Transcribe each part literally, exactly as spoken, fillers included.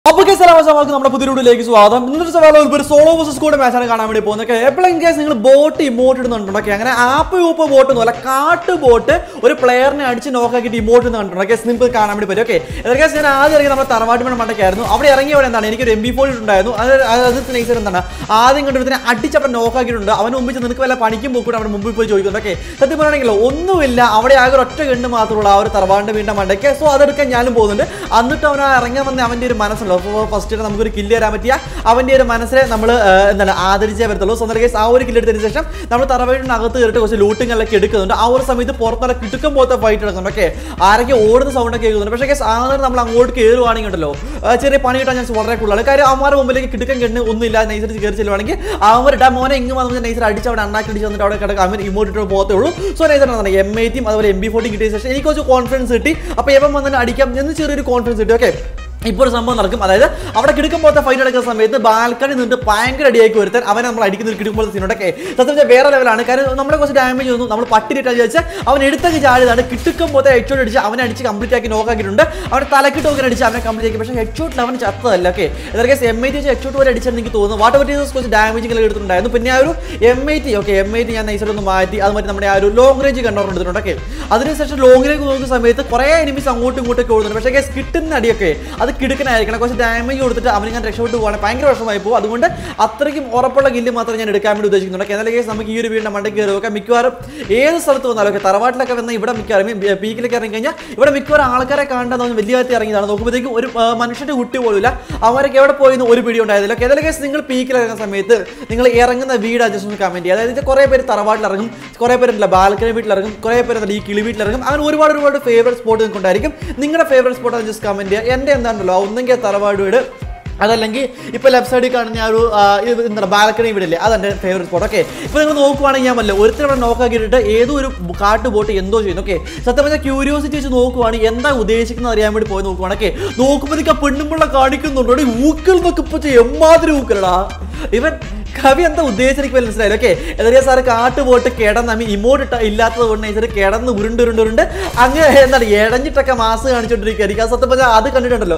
അപ്പോൾ ഗൈസ് എല്ലാവർക്കും നമ്മുടെ പുതിയ വീഡിയോയിലേക്ക് സ്വാഗതം. ഇന്നത്തെ സവാൽ ഒരു സോളോ വേഴ്സസ് സ്ക്വാഡ് മാച്ചാണ് കാണാൻ വേണ്ടി പോകുന്നത്. എപ്പോഴും ഗൈസ് നിങ്ങൾ ബോട്ട് ഇമോട്ട് ഇടുന്നുണ്ടോ? അങ്ങനെ ആപ്പ് യൂപ്പ് ബോട്ട് ഒന്നും അല്ല, കാട്ട് ബോട്ട് ഒരു പ്ലെയറിനെ അടിച്ച് നോക്കാക്കിയിട്ട് ഇമോട്ട് ഇന്ന് കണ്ടിട്ടുണ്ടോ? ഗൈസ് നിങ്ങൾക്ക് കാണാൻ വേണ്ടി പറ്റും. ഓക്കെ, ഗൈസ് ഞാൻ ആദ്യം ഇറങ്ങി നമ്മുടെ തറവാട്ടുമേട് മണ്ടക്കായിരുന്നു. അവിടെ ഇറങ്ങിയവിടെ എന്താണ് എനിക്കൊരു എം ബി ഫോർ ഉണ്ടായിരുന്നു. അത് അത് നൈസർ എന്താണ് ആദ്യം കണ്ടിട്ട് അടിച്ച് അവിടെ നോക്കാക്കിയിട്ടുണ്ട്. അവന് മുമ്പിൽ നിനക്ക് വല്ല പണിക്കും പോയിട്ട് അവിടെ മുമ്പിൽ പോയി ചോദിക്കുന്നുണ്ട്. ഓക്കെ, സത്യം പറയുകയാണെങ്കിലോ ഒന്നുമില്ല, അവിടെ ആകെ ഒറ്റ ഗണ്ണ് മാത്രമുള്ള ആ ഒരു തറവാടിന്റെ വീണ്ടും മണ്ടയ്ക്ക്. സോ അതെടുക്കാൻ ഞാനും പോകുന്നുണ്ട്. എന്നിട്ട് അവൻ ഇറങ്ങാൻ വന്ന അവൻ്റെ ഒരു മനസ്സുണ്ടോ, ഫസ്റ്റ് നമുക്കൊരു കില്ല് തരാൻ പറ്റിയ അവൻ്റെ ഒരു മനസ്സിനെ നമ്മൾ എന്താണ് ആദരിച്ചേ വരത്തുള്ളൂ. സോ കേസ് ആ ഒരു കില്ല് എടുത്തതിന് ശേഷം നമ്മൾ തറവാടിനകത്ത് കയറിയിട്ട് കുറച്ച് ലൂട്ടിങ്ങളൊക്കെ എടുക്കുന്നുണ്ട്. ആ ഒരു സമയത്ത് പുറത്തുള്ള കിട്ടുക്കം പോലത്തെ ഫൈറ്റ് എടുക്കുന്നുണ്ട്. ഓക്കെ, ആരൊക്കെ ഓടുന്ന സൗണ്ടൊക്കെ കേൾക്കുന്നുണ്ട്. പക്ഷേ കേസ് ആദ്യം നമ്മൾ അങ്ങോട്ട് കയറുവാണെങ്കിൽ ഉണ്ടല്ലോ ചെറിയ പണി കിട്ടാൻ ചാൻസ് വളരെ കൂടുതലാണ്. കാര്യം അവന്മാരുടെ മുമ്പിലേക്ക് കിട്ടുക്കം കെണ്ണ് ഒന്നും ഇല്ലാതെ നൈസർ കയറി ചെല്ലുവാണെങ്കിൽ അവരുടെ മോനെ ഇങ്ങ് വന്ന് നൈസർ അടിച്ച് അവിടെ അണ്ണാക്കി അടിച്ച് വന്നിട്ട് അവിടെ കിടക്കുക അവൻ ഇമോട്ട് ഇട്ട് പോകത്തേ ഉള്ളൂ. സോ നൈസർ എന്താണ് എം എയ്റ്റിയും അതുപോലെ എം ബി ഫോർട്ടി കിട്ടിയ ശേഷം എനിക്ക് കുറച്ച് കോൺഫിഡൻസ് കിട്ടി. അപ്പോൾ എപ്പം വന്നിട്ട് അടിക്കാം എന്ന് ചെറിയൊരു കോൺഫിഡൻസ് കിട്ടി. ഓക്കെ, ഇപ്പോൾ ഒരു സംഭവം നടക്കും. അതായത് അവിടെ കിടക്കുമ്പോൾ ഫൈറ്റ് എടുക്കുന്ന സമയത്ത് ബാൽക്കണി നിന്നിട്ട് ഭയങ്കര അടിയാക്കി വരുത്താൻ അവനെ നമ്മൾ അടിക്കുന്ന കിടക്കുമ്പോൾ സീനോടൊക്കെ സത്യം വെച്ചാൽ വേറെ ലെവലാണ്. കാരണം നമ്മളെ കുറച്ച് ഡാമേജ് വന്നു, നമ്മൾ പട്ടിരിട്ടാൽ ചോദിച്ചാൽ അവൻ എടുത്തൊക്കെ ചാടിയതാണ്. കിട്ടുമ്പോൾ ഹെഡ്ഷോട്ട് അടിച്ച് അവനെ അടിച്ച് കംപ്ലീറ്റ് ആക്കി നോക്കാക്കിയിട്ടുണ്ട്. അവനെ തലക്കിട്ട് നോക്കി അടിച്ച് അവനെ കംപ്ലീറ്റ് ആക്കി. പക്ഷേ ഹെഡ്ഷോട്ടിൽ അവൻ ചത്തതല്ല. ഓക്കെ, ഇതൊക്കെ എം ഐ ടി ഹെഡ്ഷോട്ട് പോലെ അടിച്ചെന്ന് എനിക്ക് തോന്നുന്നു. വാട്ടർ വെറ്റീസ് കുറച്ച് ഡാമേജുകൾ എടുത്തിട്ടുണ്ടായിരുന്നു. പിന്നെ ആ ഒരു M I T okay M I T ഞാൻ നൈസറൊന്ന് മാറ്റി അത് മറ്റേ നമ്മുടെ ആ ഒരു ലോങ് റേഞ്ച് കണ്ടോർ എടുത്തിട്ടുണ്ട്. ഓക്കെ, അതിനുശേഷം ലോങ് റേഞ്ച് നോക്കുന്ന സമയത്ത് കുറേ എനിമീസ് അങ്ങോട്ടും ഇങ്ങോട്ടൊക്കെ ഓടുന്നുണ്ട്. പക്ഷേ കിട്ടുന്ന അടിയൊക്കെ അത് കിടക്കനായിരിക്കണം. ഡാമേജ് കൊടുത്തിട്ട് അവന് ഞാൻ രക്ഷപ്പെട്ട് പോകാൻ ഭയങ്കര വർഷമായി പോകും. അതുകൊണ്ട് അത്രയ്ക്കും ഉറപ്പുള്ള ഗില്ല് മാത്രമേ ഞാൻ എടുക്കാൻ വേണ്ടി ഉദ്ദേശിക്കുന്നുണ്ട്. എന്നാൽ കേസ് നമുക്ക് ഈ ഒരു വീടിന്റെ മണ്ടയ്ക്ക് കയറി നോക്കാം. മിക്കവാറും ഏത് സ്ഥലത്ത് വന്നാലും ഒക്കെ തറവാട്ടിലൊക്കെ വന്നാൽ ഇവിടെ മിക്കവാറും പീക്കിലേക്ക് ഇറങ്ങി കഴിഞ്ഞാൽ ഇവിടെ മിക്കവാറും ആൾക്കാരെ കാണാൻ വലിയ കാര്യത്തിൽ ഇറങ്ങിയതാണ്. നോക്കുമ്പോഴത്തേക്കും ഒരു മനുഷ്യന്റെ കുട്ടി പോലില്ല. അവരൊക്കെ എവിടെ പോയിന്ന് ഒരു വീഡിയോ ഉണ്ടായതില്ല. ഏതായാലും കേസ് നിങ്ങൾ പീക്കിൽ ഇറങ്ങുന്ന സമയത്ത് നിങ്ങൾ ഇറങ്ങുന്ന വീട് അഡ്ജസ്റ്റ് ഒന്ന് കമന്റ് ചെയ്യുക. അതായത് കുറേ പേര് തറവാട്ടിൽ ഇറങ്ങും, കുറേ പേരുണ്ടല്ല ബാൽക്കണി വീട്ടിലിറങ്ങും, കുറേ പേര് ഈ കിളി വീട്ടിലിറങ്ങും. അങ്ങനെ ഒരുപാട് ഒരുപാട് ഫേവറേറ്റ് സ്പോട്ട് നിങ്ങൾക്ക് ഉണ്ടായിരിക്കും. നിങ്ങളുടെ ഫേവറേറ്റ് സ്പോട്ട് ജസ്റ്റ് കമന്റ് ചെയ്യുക. എൻ്റെ എന്താണല്ലോ ഒന്നെങ്കിൽ തറവാട് വീട്, അതല്ലെങ്കിൽ ഇപ്പോൾ ലെഫ്റ്റ് സൈഡിൽ കാണുന്ന ആ ഒരു എന്താ ബാൽക്കണി വീടില്ലേ, അതെൻ്റെ ഫേവറേറ്റ് സ്പോട്ട്. ഓക്കെ, ഇപ്പോൾ നിങ്ങൾ നോക്കുവാണെങ്കിൽ ഞാൻ വല്ല ഒരുത്തരം നോക്കാക്കിയിട്ട് ഏതോ ഒരു കാട്ട് ബോട്ട് എന്തോ ചെയ്യുന്നു. ഓക്കെ, സത്യം പറഞ്ഞാൽ ക്യൂരിയോസിറ്റി വെച്ച് നോക്കുവാണെങ്കിൽ എന്താ ഉദ്ദേശിക്കുന്നത് അറിയാൻ വേണ്ടി പോയി നോക്കുവാണെങ്കിൽ നോക്കുമ്പോഴേക്ക് ആ പെണ്ണുമ്പിള്ള കാണിക്കുന്നുണ്ടോ ഊക്കൽ എന്നൊക്കെ ഇപ്പോൾ എമ്മാതിരി ഊക്കലടാ ഇവൻ കവി എന്താ ഉദ്ദേശിച്ചിരിക്കും മനസ്സിലായില്ല. ഓക്കെ, എന്താ സാറ് കാട്ട് പോയിട്ട് കിടന്ന് അമ്മ ഇമോട്ട് ഇട്ട ഇല്ലാത്തത് കൊണ്ട് നൈസർ കിടന്ന് ഉരുണ്ട് ഉരുണ്ട് ഉരുണ്ട് അങ്ങനെ എന്താണ് ഇഴഞ്ഞിട്ടൊക്കെ മാസ് കാണിച്ചോണ്ടിരിക്കുക. സത്യം പറഞ്ഞാൽ അത് കണ്ടിട്ടുണ്ടല്ലോ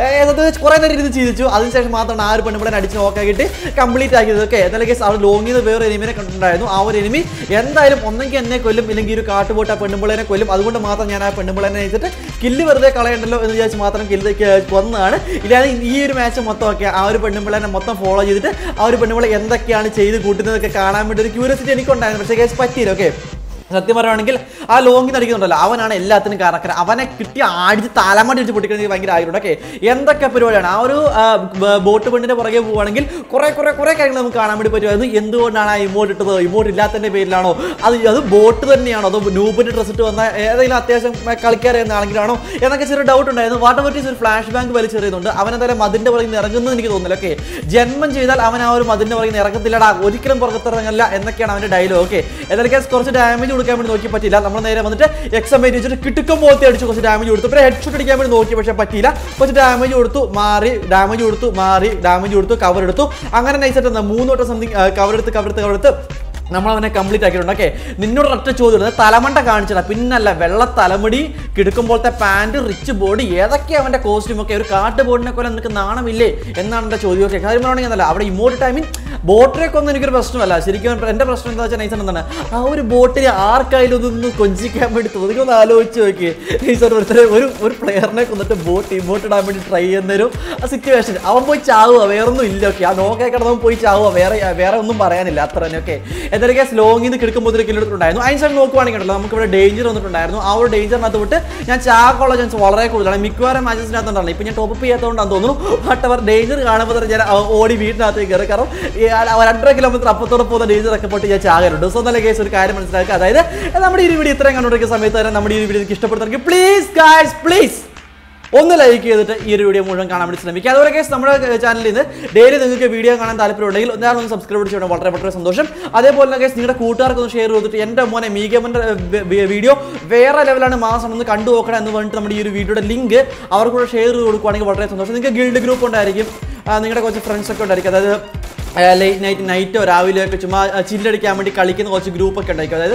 കുറേ നേരം ഇരുന്ന് ചിരിച്ചു. അതിനുശേഷം മാത്രമാണ് ആ ഒരു പെണ്ണുപിള്ളനെ അടിച്ച് നോക്കാക്കിയിട്ട് കംപ്ലീറ്റ് ആക്കിയത്. ഓക്കെ, എന്നാലും കേസ് അവർ ലോങ്ങിൽ നിന്ന് വേറെ എനിമിനെ കണ്ടിട്ടുണ്ടായിരുന്നു. ആ ഒരു എനിമി എന്തായാലും ഒന്നെങ്കിൽ എന്നെ കൊല്ലും, ഇല്ലെങ്കിൽ ഒരു കാട്ടുപോട്ട് ആ പെണ്ണുപിള്ളനെ കൊല്ലും. അതുകൊണ്ട് മാത്രം ഞാൻ ആ പെണ്ണുപിള്ളനെ വെച്ചിട്ട് കില്ല് വെറുതെ കളയണ്ടല്ലോ എന്ന് വിചാരിച്ച് മാത്രം കില്ല് കൊന്നതാണ്. ഇല്ലാതെ ഈ ഒരു മാച്ച് മൊത്തം ഒക്കെ ആ ഒരു പെണ്ണുപിള്ളനെ മൊത്തം ഫോളോ ചെയ്തിട്ട് ആ ഒരു പെണ്ണുപിള്ള എന്തൊക്കെയാണ് ചെയ്ത് കൂട്ടുന്നതൊക്കെ കാണാൻ വേണ്ടി ഒരു ക്യൂരിയോസിറ്റി എനിക്കുണ്ടായിരുന്നു. പക്ഷേ കേസ് പറ്റിയില്ല. ഓക്കെ, സത്യം പറയുകയാണെങ്കിൽ ആ ലോങ്ങിൽ അടിക്കുന്നുണ്ടല്ലോ അവനാണ് എല്ലാത്തിനും കാരണക്കാരൻ. അവനെ കിട്ടി അടിച്ച് തലമടി അടിച്ച് പൊട്ടിക്കണമെങ്കിൽ ഭയങ്കര ആഗ്രഹമുണ്ട്. ഓക്കെ, എന്തൊക്കെ പരിപാടിയാണ് ആ ഒരു ബോട്ട് പെണ്ണിൻ്റെ പുറകെ പോവുകയാണെങ്കിൽ കുറേ കുറേ കുറേ കാര്യങ്ങൾ നമുക്ക് കാണാൻ വേണ്ടി പറ്റുമായിരുന്നു. എന്തുകൊണ്ടാണ് ആ ഇമോട്ട് ഇട്ടത്? ഇമോട്ട് ഇല്ലാത്തതിൻ്റെ പേരിലാണോ? അത് അത് ബോട്ട് തന്നെയാണോ? അതോ നൂബിൻ്റെ ഡ്രസ് ഇട്ട് വന്ന ഏതെങ്കിലും അത്യാവശ്യം കളിക്കാരെന്നാണെങ്കിലാണോ എന്നൊക്കെ ചെറിയ ഡൗട്ട് ഉണ്ടായിരുന്നു. വാട്ടർ വെറ്റീസ് ഒരു ഫ്ലാഷ് ബാങ്ക് വലിച്ചെറിയുന്നുണ്ട്. അവൻ എന്തായാലും മതിൻ്റെ പുറകിൽ നിന്ന് ഇറങ്ങുന്നത് എനിക്ക് തോന്നുന്നില്ല. ഓക്കെ, ജന്മം ചെയ്താൽ അവൻ ആ ഒരു മതിൻ്റെ പുറകിൽ നിന്ന് ഇറങ്ങത്തില്ലടാ, ഒരിക്കലും പുറത്തിറങ്ങില്ല എന്നൊക്കെയാണ് അവൻ്റെ ഡയലോഗ്. ഓക്കെ, ഏതായാലും കുറച്ച് ഡാമേജ് കൊടുക്കാൻ വേണ്ടി നോക്കി പറ്റില്ല. നമ്മൾ നേരെ വന്നിട്ട് എക്സാം വെച്ചിട്ട് കിട്ടുക്കം പോലത്തെ അടിച്ച് കുറച്ച് ഡാമേജ് കൊടുത്തു. പിന്നെ ഹെഡ്ഷോട്ട് അടിക്കാൻ വേണ്ടി നോക്കി, പക്ഷേ പറ്റിയില്ല. കുറച്ച് ഡാമേജ് കൊടുത്തു, മാറി ഡാമേജ് കൊടുത്തു, മാറി ഡാമേജ് കൊടുത്തു, കവർ എടുത്തു. അങ്ങനെ നൈസായിട്ട് മൂന്ന് വട്ടം സംതിങ് കവർ എടുത്ത് കവർ എടുത്ത് കവർ എടുത്ത് നമ്മളവനെ കംപ്ലീറ്റ് ആക്കിയിട്ടുണ്ട്. ഓക്കെ, നിന്നോട് ഒറ്റ ചോദ്യം തലമണ്ട കാണിച്ചില്ല, പിന്നല്ല വെള്ള തലമുടി, കിടക്കുമ്പോഴത്തെ പാൻറ്, റിച്ച് ബോഡി, ഏതൊക്കെ അവൻ്റെ കോസ്റ്റ്യൂം ഒക്കെ ഒരു കാട്ട് ബോർഡിനെ പോലെ നിനക്ക് നാണമില്ലേ എന്നാണ് എൻ്റെ ചോദ്യം. ഒക്കെ കാര്യം പറയുകയാണെങ്കിൽ എന്നല്ല അവിടെ ഇമോട്ട് ടൈമിൽ ബോട്ടിലേക്ക് ഒന്നും എനിക്കൊരു പ്രശ്നമല്ല. ശരിക്കും എൻ്റെ പ്രശ്നം എന്താ വെച്ചാൽ നൈസർ എന്താണ് ആ ഒരു ബോട്ടിൽ ആർക്കായാലും ഒന്നൊന്ന് കൊഞ്ചിക്കാൻ വേണ്ടി തോന്നി ഒന്ന് ആലോചിച്ച് നോക്കി. നൈസർ ഒരുത്തരെ ഒരു ഒരു പ്ലെയറിനെ കൊന്നിട്ട് ബോട്ട് ഇമോട്ട് ഇടാൻ വേണ്ടി ട്രൈ ചെയ്യുന്നൊരു ആ സിറ്റുവേഷൻ അവൻ പോയി ചാവുക, വേറൊന്നും ഇല്ല. ഓക്കെ, ആ നോക്കെ കിടന്നവൻ പോയി ചാവുക, വേറെ വേറെ ഒന്നും പറയാനില്ല അത്ര തന്നെ. ഓക്കെ, എന്തൊക്കെ സ്ലോങ്ങിൽ നിന്ന് കിടക്കുമ്പോൾ ഒരു കിലോ എടുത്തിട്ടുണ്ടായിരുന്നു. അതിന് ശേഷം നോക്കുവാണെങ്കിൽ ഉണ്ടല്ലോ നമുക്ക് ഇവിടെ ഡേഞ്ചർ വന്നിട്ടുണ്ടായിരുന്നു. ആ ഒരു ഡേഞ്ചറിനകത്ത് വിട്ട് ഞാൻ ചാക്കുള്ള ചാൻസ് വളരെ കൂടുതലാണ്. മിക്കവാറും മാച്ചസിനകത്തുണ്ടായിരുന്നു. ഇപ്പം ഞാൻ ടോപ്പ് ചെയ്യാത്തതുകൊണ്ടാണ് തോന്നുന്നു. ബട്ട് അവർ ഡേഞ്ചർ കാണുമ്പോൾ തന്നെ ഞാൻ ഓടി വീട്ടിനകത്തേക്ക് കയറി. കാരണം രണ്ടര കിലോമീറ്റർ അപ്പത്തോടെ പോകുന്ന ഡേഞ്ചർ ഒക്കെ പോയിട്ട് ഞാൻ ചാകരുണ്ട്. സോ നല്ല കേസ് ഒരു കാര്യം മനസ്സിലാക്കുക. അതായത് നമ്മുടെ ഈ വീഡിയോ ഇത്രയും കണ്ടുകൊണ്ടിരിക്കുന്ന സമയത്ത് തന്നെ നമ്മുടെ ഈ വീഡിയോ എനിക്ക് ഇഷ്ടപ്പെടുന്നെങ്കിൽ പ്ലീസ് ഗൈസ് പ്ലീസ് ഒന്ന് ലൈക്ക് ചെയ്തിട്ട് ഈ ഒരു വീഡിയോ മുഴുവൻ കാണാൻ വേണ്ടി ശ്രമിക്കുക. അതുപോലെ കേസ് നമ്മുടെ ചാനലിൽ നിന്ന് ഡെയിലി നിങ്ങൾക്ക് വീഡിയോ കാണാൻ താല്പര്യമുണ്ടെങ്കിൽ ഒന്നാമത് ഒന്ന് സബ്സ്ക്രൈബ് ചെയ്യണം, വളരെ വളരെ സന്തോഷം. അതേപോലെ തന്നെ കേസ് നിങ്ങളുടെ കൂട്ടുകാർക്ക് ഒന്ന് ഷെയർ ചെയ്തിട്ട് എൻ്റെ മോനെ മീഗമൻ്റെ വീഡിയോ വേറെ ലെവലാണ് മാസം ഒന്ന് കണ്ടു നോക്കണം എന്ന് പറഞ്ഞിട്ട് നമ്മുടെ ഈ ഒരു വീഡിയോയുടെ ലിങ്ക് അവർക്കൂടെ ഷെയർ ചെയ്ത് കൊടുക്കുകയാണെങ്കിൽ വളരെ സന്തോഷം. നിങ്ങൾക്ക് ഗിൽഡ് ഗ്രൂപ്പ് ഉണ്ടായിരിക്കും, നിങ്ങളുടെ കുറച്ച് ഫ്രണ്ട്സ് ഒക്കെ ഉണ്ടായിരിക്കും. അതായത് ലേറ്റ് നൈറ്റ് നൈറ്റോ രാവിലെയൊക്കെ ചുമ്മാ ചില്ലടിക്കാൻ വേണ്ടി കളിക്കുന്ന കുറച്ച് ഗ്രൂപ്പൊക്കെ ഉണ്ടായിരിക്കും. അതായത്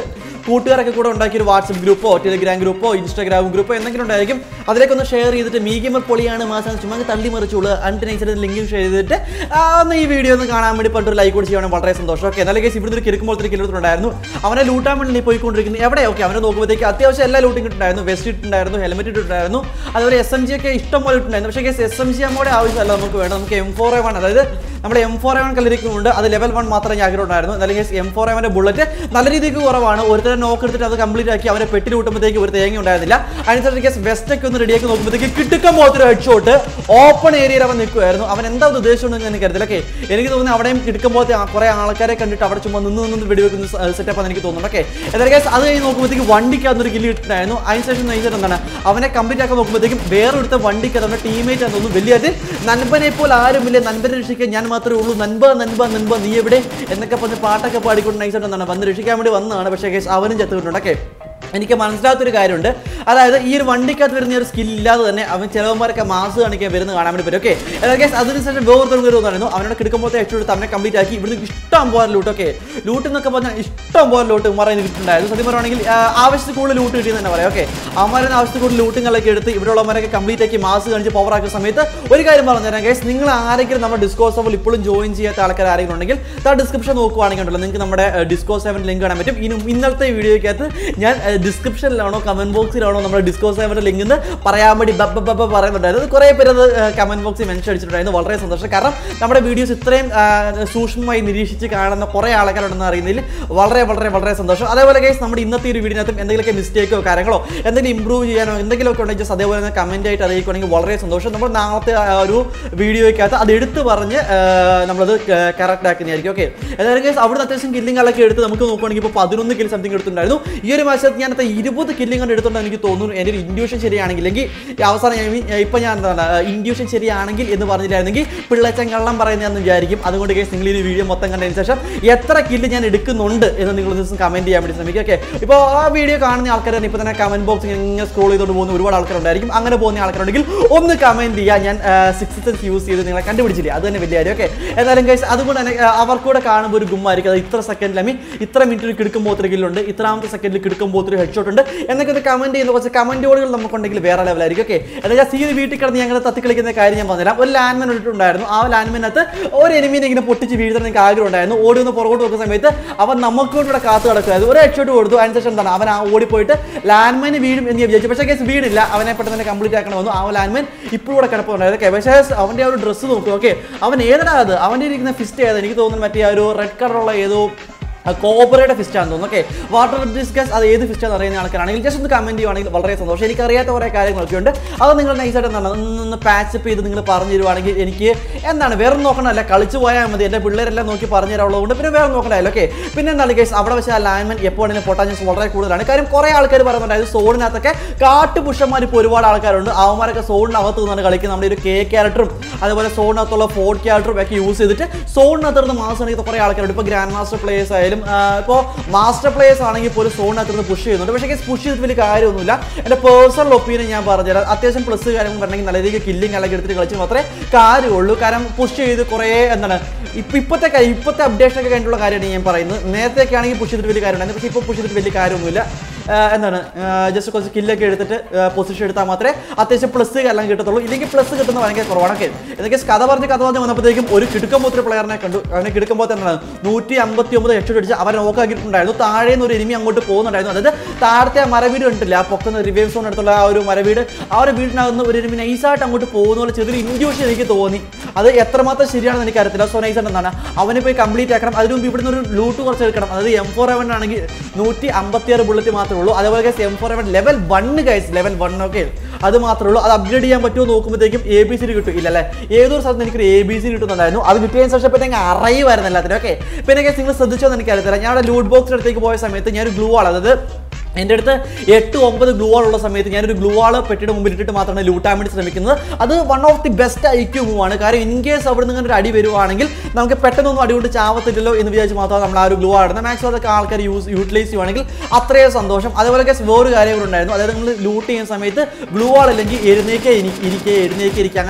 കൂട്ടുകാരൊക്കെ കൂടെ ഉണ്ടാക്കിയ ഒരു വാട്സപ്പ് ഗ്രൂപ്പോ ടെലിഗ്രാം ഗ്രൂപ്പോ ഇൻസ്റ്റാഗ്രാം ഗ്രൂപ്പോ എന്തെങ്കിലും ഉണ്ടായിരിക്കും. അതിലേക്കൊന്ന് ഷെയർ ചെയ്തിട്ട് മീഗമ പൊളിയാണ് മാസം ചുമ്മാ തള്ളി മറിച്ചുള്ളൂ അൺനൈസിന്റെ ലിങ്ക് ഷെയർ ചെയ്തിട്ട് ഒന്ന് ഈ വീഡിയോ ഒന്ന് കാണാൻ വേണ്ടി പണ്ടൊരു ലൈക്ക് കൂടി ചെയ്യണം. വളരെ സന്തോഷം. ഓക്കെ, എന്നാലും കേസ് ഇവിടുന്ന് കിടക്കുമ്പോഴത്തേക്ക് കിലോട്ടുണ്ടായിരുന്നു. അവനെ ലൂട്ടാൻ വേണ്ടി പോയിക്കൊണ്ടിരിക്കുന്നത് എവിടെ? ഓക്കെ, അവനെ നോക്കുമ്പോഴത്തേക്ക് അത്യാവശ്യം എല്ലാ ലൂട്ടും കിട്ടുണ്ടായിരുന്നു. വെസ്റ്റ് ഇട്ടുണ്ടായിരുന്നു, ഹെൽമെറ്റ് ഇട്ടിട്ടുണ്ടായിരുന്നു, അതുപോലെ എസ് എം ജി ഒക്കെ ഇഷ്ടം പോലെ ഇട്ടുണ്ടായിരുന്നു. പക്ഷേ കേസ് എസ് എം ജി അമ്മയുടെ ആവശ്യമല്ല നമുക്ക് വേണം. നമുക്ക് എം ഫോർ എ വൺ, അതായത് നമ്മുടെ എം ഫോർ എ വൺ കളിക്കുന്നുണ്ട്. അത് ലെവൽ വൺ മാത്രമേ ആഗ്രഹം ഉണ്ടായിരുന്നു. എന്നാലും കേസ് എം ഫോർ എവൻ്റെ ബുള്ളറ്റ് നല്ല രീതിക്ക് കുറവാണ്. ഒരുത്തരെ നോക്ക് എടുത്തിട്ട് അത് കംപ്ലീറ്റ് ആക്കി അവരെ പെട്ടി കൂട്ടുമ്പോഴത്തേക്ക് ഒരു തേങ്ങ ഉണ്ടായിരുന്നില്ല. അതിനനുസരിച്ച് കേസ് വെസ്റ്റ് ഒക്കെ ഒന്ന് റെഡിയാക്കി നോക്കുമ്പോഴത്തേക്ക് കിട്ടുക്കാൻ പോലത്തൊരു ഹെഡ് ഷോട്ട് ഓപ്പൺ ഏരിയയിൽ അവൻ നിൽക്കുമായിരുന്നു. അവൻ എന്താ ഉദ്ദേശിച്ചുണ്ടെന്ന് എനിക്ക് അറിയത്തില്ല. ഓക്കെ, എനിക്ക് തോന്നുന്നു അവിടെയും കിടക്കുമ്പോഴത്തെ കുറേ ആൾക്കാരെ കണ്ടിട്ട് അവിടെ ചുമ്മാ നിന്ന് നിന്ന് വെടിവെക്കുന്ന സെറ്റപ്പ് എനിക്ക് തോന്നുന്നു. ഓക്കെ, എന്തായാലും കേസ് അത് കഴിഞ്ഞ് നോക്കുമ്പോഴത്തേക്ക് വണ്ടിക്കകത്തൊരു കില്ല് കിട്ടുന്നായിരുന്നു. അതിനുശേഷം നയിച്ചിട്ട് എന്താണ് അവനെ കംപ്ലീറ്റ് ആക്കാൻ നോക്കുമ്പോഴത്തേക്കും വേറൊരുത്ത വണ്ടിക്ക് അവരുടെ ടീമേറ്റ് ആണെന്ന് തോന്നുന്നു. വലിയത് നൻപനെ പോലെ ആരുമില്ല, നൻപനെ രക്ഷിക്കാൻ ഞാൻ മാത്രമേ ഉള്ളൂ, നൻപ നൻപ നൻപ നീ എവിടെ എന്നൊക്കെ പറഞ്ഞ് പാട്ടൊക്കെ പാടിക്കൊണ്ട് നയിച്ചിട്ട് എന്താണ് വന്ന് രക്ഷിക്കാൻ വേണ്ടി വന്നതാണ്. പക്ഷേ കേസ് അവനും ചത്തുവിട്ടുണ്ട്. ഓക്കെ, എനിക്ക് മനസ്സിലാത്തൊരു കാര്യമുണ്ട്. അതായത് ഈ ഒരു വണ്ടിക്കകത്ത് വരുന്ന ഒരു സ്കിൽ ഇല്ലാതെ തന്നെ അവൻ ചിലവന്മാരൊക്കെ മാസ് കാണിക്കാൻ വരുന്ന കാണാൻ വേണ്ടി പറ്റും. ഓക്കെ, കേസ് അതിനുശേഷം വേറൊരു വരുന്നതായിരുന്നു. അവനോട് കിടക്കുമ്പോഴത്തെ എട്ട് അവനെ കംപ്ലീറ്റ് ആക്കി ഇവിടുന്ന് ഇഷ്ടം പോലെ ലൂട്ട്. ഓക്കെ, ലൂട്ട് എന്നൊക്കെ പറഞ്ഞാൽ ഇഷ്ടം പോലെ ലൂട്ട് മറന്ന് കിട്ടുന്നുണ്ടായിരുന്നു. സത്യം പറയുകയാണെങ്കിൽ ആവശ്യത്തിൽ കൂടുതൽ ലൂട്ട് കിട്ടിയെന്ന് തന്നെ പറയാം. ഓക്കെ, അവന്മാരെ ആവശ്യത്തിൽ കൂടുതൽ ലൂട്ടുകളൊക്കെ എടുത്ത് ഇവിടെയുള്ളവരൊക്കെ കംപ്ലീറ്റ് ആക്കി മാസ് കാണിച്ച് പവർ ആക്കുന്ന സമയത്ത് ഒരു കാര്യം പറഞ്ഞു തരാം കേസ്, നിങ്ങൾ ആരെങ്കിലും നമ്മുടെ ഡിസ്കോ സെവൻ ഇപ്പോഴും ജോയിൻ ചെയ്യാത്ത ആൾക്കാർ ആരെങ്കിലും ഉണ്ടെങ്കിൽ ആ ഡിസ്ക്രിപ്ഷൻ നോക്കുവാണെങ്കിൽ ഉണ്ടല്ലോ നിങ്ങൾക്ക് നമ്മുടെ ഡിസ്കോ സെവൻ ലിങ്ക് കാണാൻ പറ്റും. ഇനി ഇന്നത്തെ വീഡിയോയ്ക്കകത്ത് ഞാൻ ഡിസ്ക്രിപ്ഷനിലാണോ കമന്റ് ബോക്സിലാണോ നമ്മുടെ ഡിസ്കോ സെവൻ്റെ ലിങ്ക് എന്ന് പറയാൻ വേണ്ടി ബബ്ബ ബബ്ബ പറയുന്നുണ്ടായിരുന്നു. കുറേ പേര് അത് കമന്റ് ബോക്സിൽ മെൻഷൻ അടിച്ചിട്ടുണ്ടായിരുന്നു. വളരെ സന്തോഷം. കാരണം നമ്മുടെ വീഡിയോസ് ഇത്രയും സൂക്ഷ്മമായി നിരീക്ഷിച്ച് കാണുന്ന കുറേ ആൾക്കാരുണ്ടെന്ന് അറിയുന്നതിൽ വളരെ വളരെ വളരെ സന്തോഷം. അതേപോലെ കേസ് നമ്മുടെ ഇന്നത്തെ ഒരു വീഡിയോനകത്തും എന്തെങ്കിലുമൊക്കെ മിസ്റ്റേക്കോ കാര്യങ്ങളോ എന്തെങ്കിലും ഇമ്പ്രൂവ് ചെയ്യാനോ എന്തെങ്കിലുമൊക്കെ ഉണ്ടെങ്കിൽ ജസ്റ്റ് അതേപോലെ തന്നെ കമന്റ് ആയിട്ട് അറിയിക്കുകയാണെങ്കിൽ വളരെ സന്തോഷം. നമ്മൾ നാളത്തെ ഒരു വീഡിയോയ്ക്കകത്ത് അത് എടുത്ത് പറഞ്ഞ് നമ്മളത് കറക്റ്റ് ആക്കുന്നതായിരിക്കും. ഓക്കെ, ഏതായാലും കേസ് അവിടുന്ന് അത്യാവശ്യം കില്ലിങ്ങളൊക്കെ എടുത്ത് നമുക്ക് നോക്കുകയാണെങ്കിൽ ഇപ്പോൾ പതിനൊന്ന് കിൽ സംതിങ് എടുത്തിട്ടുണ്ടായിരുന്നു. ഈ ഒരു മാസത്തിൽ ഞാനത്തെ ഇരുപത് കില്ലിംഗ് കൊണ്ട് എടുത്തോണ്ട് എനിക്ക് തോന്നുന്നു. എൻ്റെ ഒരു ഇൻഡ്യൂഷൻ ശരിയാണെങ്കിൽ അവസാനം ഇപ്പം ഞാൻ എന്താണ് ഇൻഡ്യൂഷൻ ശരിയാണെങ്കിൽ എന്ന് പറഞ്ഞില്ലായിരുന്നെങ്കിൽ പിള്ളേച്ചൻ കള്ളം പറയുന്നതെന്ന് വിചാരിക്കും. അതുകൊണ്ട് കേസ് നിങ്ങൾ ഈ വീഡിയോ മൊത്തം കണ്ടതിന് ശേഷം എത്ര കില്ല് ഞാൻ എടുക്കുന്നുണ്ട് എന്ന് നിങ്ങൾ ദിവസം കമന്റ് ചെയ്യാൻ വേണ്ടി ശ്രമിക്കുക. ഓക്കെ, ഇപ്പോൾ ആ വീഡിയോ കാണുന്ന ആൾക്കാർ തന്നെ ഇപ്പോൾ തന്നെ കമന്റ് ബോക്സിൽ ഇങ്ങനെ സ്ക്രോൾ ചെയ്തുകൊണ്ട് പോകുന്ന ഒരുപാട് ആൾക്കാരുണ്ടായിരിക്കും. അങ്ങനെ പോകുന്ന ആൾക്കാരുണ്ടെങ്കിൽ ഒന്ന് കമന്റ് ചെയ്യുക. ഞാൻ സിക്സ് സെൻസ് യൂസ് ചെയ്ത് നിങ്ങളെ കണ്ടുപിടിച്ചില്ല, അത് തന്നെ വലിയ കാര്യം. ഓക്കെ, എന്നാലും കേസ് അതുകൊണ്ട് തന്നെ അവർക്കൂടെ കാണുമ്പോൾ ഒരു ഗുമ്മായിരിക്കും. അത് ഇത്ര സെക്കൻഡിൽ ഐ മീൻ ഇത്ര മിനിറ്റിൽ കിടക്കുമ്പോൾ ഒത്തിരി കില്ലുണ്ട്, ഇത്രാമത്തെ സെക്കൻഡിൽ കിടക്കുമ്പോൾ ഒത്തിരി ഹെഡ് ഷോട്ട് ഉണ്ട് എന്നൊക്കെ ഒന്ന് കമന്റ് ചെയ്യുന്ന കുറച്ച് കമന്റുകൾ നമുക്കുണ്ടെങ്കിൽ വേറെ ലെവലായിരിക്കും. ഓക്കെ, എന്നാൽ സീ വീട്ടിൽ കിടന്ന് ഞങ്ങൾ തത്തി കളിക്കുന്ന കാര്യം ഞാൻ പറഞ്ഞുതരാം. ഒരു ലാൻഡ്മാൻ ഇട്ടിട്ടുണ്ടായിരുന്നു. ആ ലാൻഡ്മാനകത്ത് ഒരു എനിമീനെ ഇങ്ങനെ പൊട്ടിച്ച് വീഴ്ത്താൻ എനിക്ക് ആഗ്രഹം ഉണ്ടായിരുന്നു. ഓടി ഒന്ന് പുറകോട്ട് നോക്കുന്ന സമയത്ത് അവൻ നമുക്കൂടെ കാത്തു കിടക്കുമായിരുന്നു. ഒരു ഹെഡ് ഷോട്ട് കൊടുത്തു. അതിനുശേഷം എന്താണ് അവൻ ആ ഓടിപ്പോയിട്ട് ലാൻഡ്മാൻ വീഴും എന്ന് വിചാരിച്ചു. പക്ഷേ കേസ് വീടില്ല. അവനെ പെട്ടെന്ന് തന്നെ കംപ്ലീറ്റ് ആക്കണമെന്നു. ആ ലാൻഡ്മാൻ ഇപ്പോഴും കൂടെ കിടപ്പുണ്ടായിരുന്നു. ഓക്കെ, പക്ഷേ അവൻ്റെ ആ ഒരു ഡ്രസ്സ് നോക്കും. ഓക്കെ, അവൻ ഏതാണ് അത് അവൻ്റെ ഇരിക്കുന്ന ഫിസ്റ്റ് ഏതാണ് എനിക്ക് തോന്നുന്നു മറ്റേ ആ ഒരു റെഡ് കളറുള്ള ഏതോ കോബ്രയുടെ ഫിസ്റ്റാണെന്ന് തോന്നുന്നു. ഓക്കെ, വാട്ടർ ഡിസ്കസ് അത് ഏത് ഫിസ്റ്റാന്ന് അറിയുന്ന ആൾക്കാരാണെങ്കിൽ ജസ്റ്റ് ഒന്ന് കമന്റ് ചെയ്യുവാണെങ്കിൽ വളരെ സന്തോഷം. എനിക്കറിയാത്ത കുറേ കാര്യങ്ങളൊക്കെ ഉണ്ട്. അത് നിങ്ങൾ നൈസായിട്ട് എന്താണ് ഒന്ന് പാച്ചപ്പ് ചെയ്ത് നിങ്ങൾ പറഞ്ഞു തരുവാണെങ്കിൽ എനിക്ക് എന്താണ് വേറെ നോക്കണമല്ല, കളിച്ച് പോയാൽ മതി. എൻ്റെ പിള്ളേരെല്ലാം നോക്കി പറഞ്ഞു തരാനുള്ളതുകൊണ്ട് പിന്നെ വേറെ നോക്കണമല്ലോ. ഓക്കെ, പിന്നെ എന്താണ് കേസ് അവിടെ വെച്ചാൽ ആ ലാൻഡ്മാൻ എപ്പോഴാണെങ്കിലും പൊട്ടാൻസ് വളരെ കൂടുതലാണ്. കാര്യം കുറേ ആൾക്കാർ പറയുന്നുണ്ടായിരുന്നു സോണിനകത്തൊക്കെ കാട്ടുപുഷന്മാർ ഇപ്പോൾ ഒരുപാട് ആൾക്കാരുണ്ട്. അവന്മാരൊക്കെ സോണിനകത്ത് നിന്നാണ് കളിക്കുന്നത്. നമ്മുടെ ഒരു കെ ക്യാരക്ടറും അതുപോലെ സോണിനകത്തുള്ള ഫോർഡ് ക്യാരക്ടറും ഒക്കെ യൂസ് ചെയ്തിട്ട് സോണിനകത്ത് മാസം കളിക്കുന്ന കുറേ ആൾക്കാരുണ്ട്. ഇപ്പോൾ ഗ്രാൻഡ് മാസ്റ്റർ പ്ലേയേഴ്സ് ആയാലും ഇപ്പോൾ മാസ്റ്റർ പ്ലേയേഴ്സ് ആണെങ്കിൽ പോലും സോണിനകത്ത് പുഷ് ചെയ്യുന്നുണ്ട്. പക്ഷേ പുഷ് ചെയ്തിട്ട് വലിയ കാര്യമൊന്നുമില്ല. എൻ്റെ പേഴ്സണൽ ഒപ്പീനിയൻ ഞാൻ പറഞ്ഞുതരാം. അത്യാവശ്യം പ്ലസ് കാര്യങ്ങൾ പറഞ്ഞെങ്കിൽ നല്ല രീതിക്ക് കില്ലിങ് അല്ലെങ്കിൽ എടുത്തിട്ട് കളിച്ച് മാത്രമേ കാര്യമുള്ളൂ. കാരണം പുഷ് ചെയ്ത് കുറേ എന്താണ് ഇപ്പം ഇപ്പോഴത്തെ ഇപ്പോഴത്തെ അപ്ഡേഷനൊക്കെ കഴിഞ്ഞിട്ടുള്ള കാര്യമാണ് ഞാൻ പറയുന്നത്. നേരത്തെയൊക്കെ ആണെങ്കിൽ പുഷ് ചെയ്തിട്ട് വലിയ കാര്യമുണ്ടായിരുന്നു. പക്ഷേ ഇപ്പോൾ പുഷ് ചെയ്തിട്ട് വലിയ കാര്യമൊന്നുമില്ല. എന്താണ് ജസ്റ്റ് കുറച്ച് കില്ലൊക്കെ എടുത്തിട്ട് പൊസിഷൻ എടുത്താൽ മാത്രമേ അത്യാവശ്യം പ്ലസ് എല്ലാം കിട്ടത്തുള്ളൂ. ഇല്ലെങ്കിൽ പ്ലസ് കിട്ടുന്ന ഭയങ്കര കുറവാണ്. ഓക്കെ, ഇതൊക്കെ കഥ പറഞ്ഞ് കഥ പറഞ്ഞ് വന്നപ്പോഴത്തേക്കും ഒരു കിടക്കുമ്പോൾ ഒരു പ്ലെയറിനെ കണ്ടു. അവനെ കിടക്കുമ്പോൾ തന്നെ നൂറ്റി അമ്പത്തി ഒമ്പത് ഹെഡ് ഷോട്ട് അടിച്ച് അവരെ നോക്കാക്കിയിട്ടുണ്ടായിരുന്നു. താഴെ നിന്ന് ഒരു എനിമി അങ്ങോട്ട് പോകുന്നുണ്ടായിരുന്നു. അതായത് താഴത്തെ ആ മരവീട് കണ്ടില്ല, ആ പൊക്കുന്ന റിവൈവ് സോൺ അടുത്തുള്ള ആ ഒരു മരവീട്, ആ ഒരു വീടിനകത്ത് ഒരു എനിമി നൈസായിട്ട് അങ്ങോട്ട് പോകുന്ന പോലെ ചെറിയൊരു ഇൻഡ്യൂഷൻ എനിക്ക് തോന്നി. അത് എത്രമാത്രം ശരിയാണെന്ന് എനിക്കറിയത്തില്ല. സോ നൈസായിട്ട് എന്താണ് അവനെ പോയി കംപ്ലീറ്റ് ആക്കണം. അതിന് മുമ്പ് ഇവിടുന്ന് ഒരു ലൂട്ട് കുറച്ച് എടുക്കണം. അതായത് എം ഫോർ എവൻ ആണെങ്കിൽ നൂറ്റി അമ്പത്തി ആറ് ബുള്ളറ്റ് മാത്രമേ ഉള്ളൂ. അതേപോലെ ഗൈസ് എം ഫോർ എവൻ level one guys level one ഒക്കെ അത് മാത്രമേ ഉള്ളൂ. അത് അപ്ഗ്രേഡ് ചെയ്യാൻ പറ്റുമോ നോക്കുമ്പോഴത്തേക്കും എ ബി സി കിട്ടും. ഇല്ല അല്ലേ, ഏതൊരു സ്ഥലത്ത് എനിക്കൊരു എ ബി സി കിട്ടുന്നുണ്ടായിരുന്നു. അത് കിട്ടിയതിന് ശേഷം പറ്റി അങ്ങ് അറിയുമായിരുന്നു എല്ലാത്തിനും. ഓക്കെ, പിന്നെ ഗൈസ് നിങ്ങൾ ശ്രദ്ധിച്ചോ എന്ന് എനിക്കറിയത്തില്ല. ഞാൻ അവിടെ ലൂട്ട് ബോക്സിന് അടുത്തേക്ക് പോയ സമയത്ത് ഞാനൊരു ഗ്ലൂ ആണ്, അതായത് എൻ്റെ അടുത്ത് എട്ട് ഒമ്പത് ഗ്ലൂ വാൾ ഉള്ള സമയത്ത് ഞാനൊരു ഗ്ലൂ വാൾ പെട്ടിയുടെ മുമ്പിൽ ഇട്ടിട്ട് മാത്രമാണ് ലൂട്ടാൻ വേണ്ടി ശ്രമിക്കുന്നത്. അത് one of the best IQ move ആണ്. കാരണം ഇൻ കേസ് അവിടെ നിന്ന് ഒരു അടി വരുവാണെങ്കിൽ നമുക്ക് പെട്ടെന്നൊന്നും അടി കൊണ്ട് ചാവത്തില്ലല്ലോ എന്ന് വിചാരിച്ച് മാത്രമാണ് നമ്മൾ ആ ഒരു ഗ്ലൂ ആടുന്നത്. മാക്സിമം അതൊക്കെ ആൾക്കാർ യൂസ് യൂട്ടിലൈസ് ചെയ്യുവാണെങ്കിൽ അത്രയും സന്തോഷം. അതേപോലെ വേറൊരു കാര്യങ്ങളുണ്ടായിരുന്നു. അതായത് നിങ്ങൾ ലൂട്ട് ചെയ്യുന്ന സമയത്ത് ഗ്ലൂ വാൾ അല്ലെങ്കിൽ എഴുന്നേക്കെ ഇരിക്കുക എഴുന്നേക്കെ ഇരിക്കുക അങ്ങനെ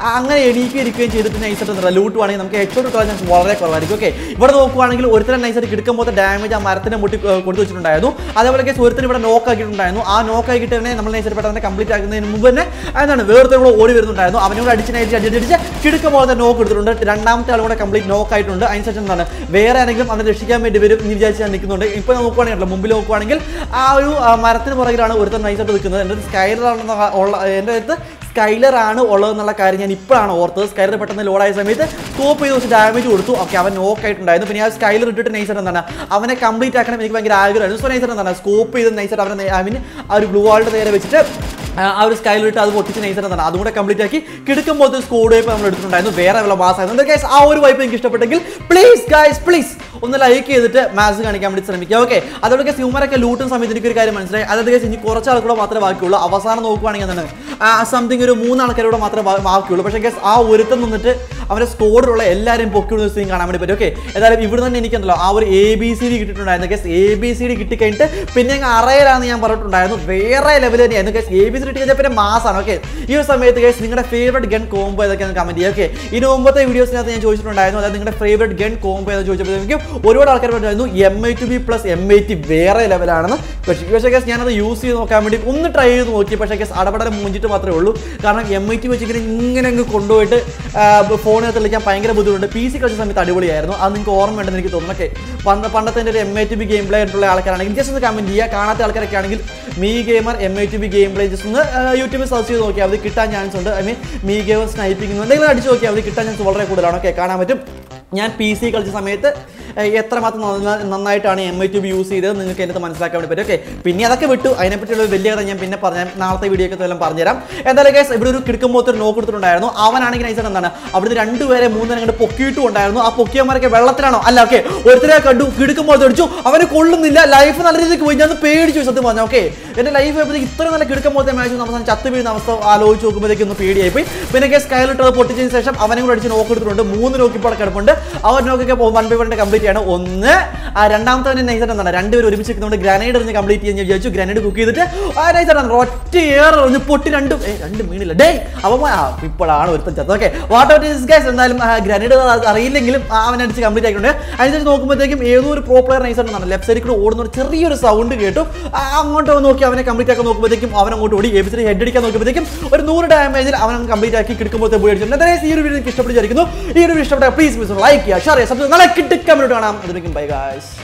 അങ്ങനെ എണീക്കുകയും ചെയ്തിട്ട് നൈസായിട്ട് ലൂട്ട് ആണെങ്കിൽ നമുക്ക് ഹെഡ്ഷോട്ട് കിട്ടാൻ ചാൻസ് വളരെ കുറവായിരിക്കും. ഓക്കെ, ഇവിടെ നോക്കുവാണെങ്കിൽ ഒരുത്തരം നൈസായിട്ട് കിടക്കുമ്പോൾ ഡാമേജ് ആ മരത്തിന് മുട്ടി കൊടുത്തു വെച്ചിട്ടുണ്ടായിരുന്നു. അതേപോലെ കേസ് ഒരുത്തരം ഇവിടെ നോക്ക് ആക്കിയിട്ടുണ്ടായിരുന്നു. ആ നോക്ക് ആക്കിയിട്ട് തന്നെ നമ്മൾ നൈസായിട്ട് പെട്ടെന്ന് കംപ്ലീറ്റ് ആക്കുന്നതിന് മുമ്പ് തന്നെ എന്താണ് വേറെ കൂടെ ഓടി വരുന്നുണ്ടായിരുന്നു. അവനോട് അടിച്ച് നൈറ്റ് അടിച്ചടിച്ച് കിടക്കുമ്പോൾ തന്നെ നോക്ക് എടുത്തിട്ടുണ്ട്. രണ്ടാമത്തെ ആളും കൂടെ കംപ്ലീറ്റ് നോക്ക് ആയിട്ടുണ്ട്. അതിനുശേഷം എന്താണ് വേറെ ആരെങ്കിലും അവനെ രക്ഷിക്കാൻ വേണ്ടി വരും എന്ന് വിചാരിച്ച് ഞാൻ നിൽക്കുന്നുണ്ട്. ഇപ്പോൾ നോക്കുവാണെങ്കിൽ മുമ്പിൽ നോക്കുവാണെങ്കിൽ ആ ഒരു മരത്തിന് പുറകിലാണ് ഒരുത്തരം നൈസായിട്ട് നിൽക്കുന്നത്. എൻ്റെ സ്കൈലറാണെന്ന് ഉള്ള എൻ്റെ അടുത്ത് സ്കൈലർ ആണ് ഉള്ളതെന്നുള്ള കാര്യം ഞാൻ ഇപ്പോഴാണ് ഓർത്തത്. സ്കൈലർ പെട്ടെന്ന് ലോഡായ സമയത്ത് സ്കോപ്പ് ചെയ്ത് വെച്ച് ഡാമേജ് കൊടുത്തു. ഓക്കെ, അവൻ നോക്ക് ആയിട്ടുണ്ടായിരുന്നു. പിന്നെ ആ സ്കൈലർ ഇട്ടിട്ട് നൈസായിട്ട് എന്താണ് അവനെ കംപ്ലീറ്റ് ആക്കണം എനിക്ക് ഭയങ്കര ആഗ്രഹമായിരുന്നു. സോ നൈസായിട്ട് എന്താണ് സ്കോപ്പ് ചെയ്ത് നൈസായിട്ട് അവനെ ഐ മീൻ ആ ഒരു ഗ്ലൂ വാളിൻ്റെ നേരെ വെച്ചിട്ട് ആ ഒരു സ്കൈലർ ഇട്ട് അത് പൊട്ടിച്ച് നൈസായിട്ട് എന്താണ് അതും കൂടെ കംപ്ലീറ്റ് ആക്കി കിടക്കുമ്പോഴത്തെ സ്കോഡ് വൈപ്പ് നമ്മൾ എടുത്തിട്ടുണ്ടായിരുന്നു. വേറെ വല്ല മാസമായിരുന്നു. ഗൈസ് ആ ഒരു വൈപ്പ് എനിക്ക് ഇഷ്ടപ്പെട്ടെങ്കിൽ പ്ലീസ് ഗൈസ് പ്ലീസ് ഒന്ന് ലൈക്ക് ചെയ്തിട്ട് മാച്ച് കാണിക്കാൻ വേണ്ടി ശ്രമിക്കുക. ഓക്കെ, അതോടെ ഗൈസ് ഹ്യൂമറൊക്കെ ലൂട്ടുന്ന സമയത്ത് എനിക്കൊരു കാര്യം മനസ്സിലായി. അതായത് ഗൈസ് ഇനി കുറച്ച് ആൾക്കൂടെ മാത്രമേ ബാക്കിയുള്ളൂ. അവസാനം നോക്കുവാണെങ്കിൽ എന്താണ് സംതിങ് ഒരു മൂന്ന് ആൾക്കാരോട് മാത്രമേ ബാക്കിയുള്ളൂ. പക്ഷേ ഗൈസ് ആ ഒരുത്തം നിന്നിട്ട് അവരുടെ സ്കോഡിലുള്ള എല്ലാവരെയും പൊക്കിവിടുന്ന സീൻ കാണാൻ വേണ്ടി പറ്റും. ഓക്കെ, ഏതായാലും ഇവിടെ തന്നെ എനിക്കുണ്ടല്ലോ ആ ഒരു എ ബി സി ഡി കിട്ടിയിട്ടുണ്ടായിരുന്നു. Guys A B C D കിട്ടിക്കഴിഞ്ഞിട്ട് പിന്നെ അങ്ങ് അറയിലാണെന്ന് ഞാൻ പറഞ്ഞിട്ടുണ്ടായിരുന്നു. വേറെ ലെവൽ തന്നെയായിരുന്നു guys. A B C D കിട്ടി കഴിഞ്ഞാൽ പിന്നെ മാസാണ്. ഓക്കെ, ഈ ഒരു സമയത്ത് ഗൈസ് നിങ്ങളുടെ ഫേവറേറ്റ് ഗൺ കോംബോ ഏതൊക്കെയാണ് കമന്റ് ചെയ്യുക. ഓക്കെ, ഇതിന് മുമ്പത്തെ വീഡിയോസിനകത്ത് ഞാൻ ചോദിച്ചിട്ടുണ്ടായിരുന്നു. അതായത് നിങ്ങളുടെ ഫേവറേറ്റ് ഗൺ കോംബോ എന്ന് ചോദിച്ചപ്പോഴത്തേക്കും ഒരുപാട് ആൾക്കാർ പറഞ്ഞിരുന്നു M I two B plus M I T വേറെ ലെവലാണെന്ന്. പക്ഷേ പക്ഷേ ഗൈസ് ഞാനത് യൂസ് ചെയ്ത് നോക്കാൻ വേണ്ടി ഒന്ന് ട്രൈ ചെയ്ത് നോക്കി. പക്ഷേ ഗൈസ് അടപടലം മൂഞ്ചിട്ട് മാത്രമേ ഉള്ളൂ. കാരണം എം ഐ ടി വെച്ചിങ്ങനെ ഇങ്ങനെ അങ്ങ് കൊണ്ടുപോയിട്ട് ഫോണിനകത്ത് കളിക്കാൻ ഭയങ്കര ബുദ്ധിമുട്ടുണ്ട്. പി സി കളിച്ച സമയത്ത് അടിപൊളിയായിരുന്നു. അത് നിങ്ങൾക്ക് ഓർമ്മയുണ്ടെന്ന് എനിക്ക് തോന്നുന്നു. ഓക്കെ, പണ്ട് പണ്ടത്തെ ഒരു M I T B game play ആയിട്ടുള്ള ആൾക്കാരാണെങ്കിൽ ജസ്റ്റ് ഒന്ന് കമന്റ് ചെയ്യുക. കാണാത്ത ആൾക്കാരൊക്കെ ആണെങ്കിൽ me gamer M I T B game play just ഒന്ന് യൂട്യൂബിൽ സെർച്ച് ചെയ്ത് നോക്കിയാൽ അത് കിട്ടാൻ ചാൻസ് ഉണ്ട്. I mean me gamer sniping എന്തെങ്കിലും അടിച്ച് നോക്കിയാൽ അത് കിട്ടാൻ ചാൻസ് വളരെ കൂടുതലാണ്. ഓക്കെ, കാണാൻ പറ്റും. ഞാൻ പി സി കളിച്ച സമയത്ത് എത്രമാത്രം നന്നായിട്ടാണ് M I T B use ചെയ്തത് നിങ്ങൾക്ക് എനിക്ക് മനസ്സിലാക്കാൻ വേണ്ടി പറ്റും. ഓക്കെ, പിന്നെ അതൊക്കെ വിട്ടു. അതിനെപ്പറ്റിയുള്ള വലിയ കഥ ഞാൻ പിന്നെ പറഞ്ഞാൽ നാളത്തെ വീഡിയോ ഒക്കെ എല്ലാം പറഞ്ഞുതരാം. എന്തായാലും ഗൈസ് ഇവിടെ ഒരു കിടക്കുമ്പോൾ ഒരു നോക്ക് എടുത്തിട്ടുണ്ടായിരുന്നു. അവനാണെങ്കിൽ നൈസായിട്ട് എന്താണ് അവിടുന്ന് രണ്ടുപേരെ മൂന്നിനെ അങ്ങോട്ട് പൊക്കിയിട്ടും ഉണ്ടായിരുന്നു. ആ പൊക്കിയന്മാരൊക്കെ വെള്ളത്തിലാണോ അല്ല. ഓക്കെ, ഒരുത്തരെ കണ്ടു കിടക്കുമ്പോൾ അടിച്ചു. അവന് കൊള്ളുന്നില്ല. ലൈഫ് നല്ല രീതിക്ക് പോയി. ഞാൻ പേടിച്ചു സത്യം പറഞ്ഞു. ഓക്കെ, എൻ്റെ ലൈഫ് ആയപ്പോഴത്തേക്ക് ഇത്ര നല്ല കിടക്കുമ്പോഴത്തെ മാച്ച് നമ്മൾ ചത്ത് വീഴുന്ന അവസ്ഥ ആലോചിച്ച് നോക്കുമ്പോഴത്തേക്ക് ഒന്ന് പേടിയായി പോയി. പിന്നെ ഗൈസ് സ്കൈലിട്ട് അത് പൊട്ടിച്ചതിന് ശേഷം അവനെ കൂടെ അടിച്ച് നോക്ക് എടുത്തിട്ടുണ്ട്. മൂന്ന് നോക്കിപ്പോൾ കിടപ്പുണ്ട്. അവർ നോക്കൊക്കെ വൺ ബൈ വണ്ണിന്റെ കംപ്ലീറ്റ് ചെയ്യണം. ഒന്ന് രണ്ടാമത്തെ തന്നെ നൈസായിട്ട് എന്താണ് രണ്ടുപേരും ഒരുമിച്ച് നിൽക്കുന്നുണ്ട്. ഗ്രനേഡ് എറിഞ്ഞ് കംപ്ലീറ്റ് ചെയ്യാൻ വിചാരിച്ചു. ഗ്രനേഡ് കുക്ക് ചെയ്തിട്ട് നൈസായിട്ട് ഒറ്റ ഏറെ എറിഞ്ഞ് പൊട്ടി രണ്ടും രണ്ട് മീനില്ല. ഡേ അവൻ ഇപ്പോഴാണ് ഒരുത്തൻ ചത്തത്. Okay, what out is guys. എന്തായാലും ഗ്രനേഡ് അറിയില്ലെങ്കിലും അവനെ അടിച്ച് കംപ്ലീറ്റ് ആയിട്ടുണ്ട്. അതിനുശേഷം നോക്കുമ്പോഴത്തേക്കും ഏതോ ഒരു പ്രോ പ്ലെയർ നൈസായിട്ട് ലെഫ്റ്റ് സൈഡിൽ കൂടെ ഓടുന്ന ഒരു ചെറിയൊരു സൗണ്ട് കേട്ടു. അങ്ങോട്ട് നോക്കി അവനെ കംപ്ലീറ്റ് ആക്കാൻ നോക്കുമ്പോഴത്തേക്കും അവൻ അങ്ങോട്ട് ഓടി എ ബി സി ഹെഡ് അടിക്കാൻ നോക്കുമ്പോഴത്തേക്കും ഒരു നൂറ് ഡാമേജിൽ അവൻ കംപ്ലീറ്റ് ആക്കി കിടക്കുമ്പോഴത്തെ പോയി അടിച്ചിട്ടുണ്ട്. എന്തായാലും ഈ ഒരു വീഡിയോ എനിക്ക് ഇഷ്ടപ്പെട്ടിരിക്കുന്നു. ഈ ഒരു വീഡിയോ ഇഷ്ടപ്പെട്ട പ്ലീസ് പ്ലീസ് ലൈക്ക് ചെയ്യുക, ഷെയർ ചെയ്യുക, സബ്സ്ക്രൈബ്. നാളെ കിട്ടിക്കാൻ വേണ്ടി കാണാം. അതുവരെയും ബൈ ഗൈസ്.